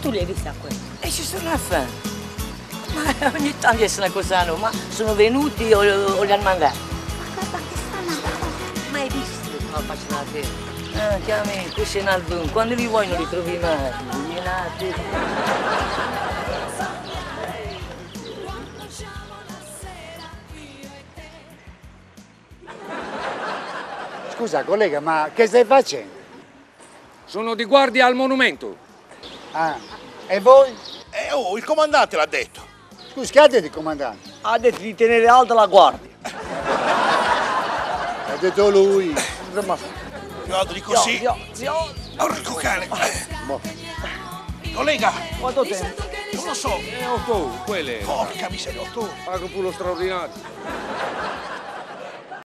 tu li hai visti a quelli? E ci sono a fare. Ma ogni tanto sono cosano, ma sono venuti o li hanno mandati? Ma guarda che stanno mai visti? No, faccio una te. Ah, chiami, questo è un album. Quando li vuoi non li trovi mai. Scusa collega, ma che stai facendo? Sono di guardia al monumento. Ah, e voi? Oh, il comandante l'ha detto. Scusi, che ha detto il comandante? Ha detto di tenere alta la guardia. Ha detto lui. Più alto di così. Zio. Porco cane. Boh. Collega, Quanto tempo? non lo so. 8 ore, quelle. Porca miseria, 8 ore. Pago pure lo straordinario.